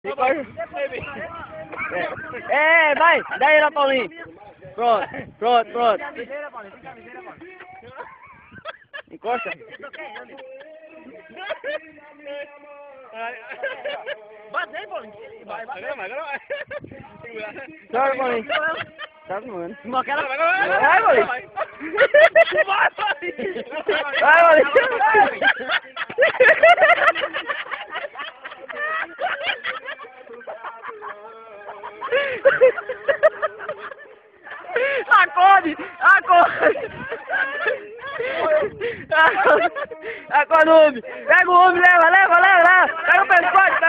Vai! Daí lá, Paulinho! Pronto, pronto, pronto. Encosta. Bate aí, Paulinho. Vai. Agora vai. Joga, Paulinho. Tá voando. Vai, Vai, Paulinho. Vai, Vai, Paulinho. Acorde! Acorde! Acorde, homem! Pega o homem, leva! Pega o pescoço!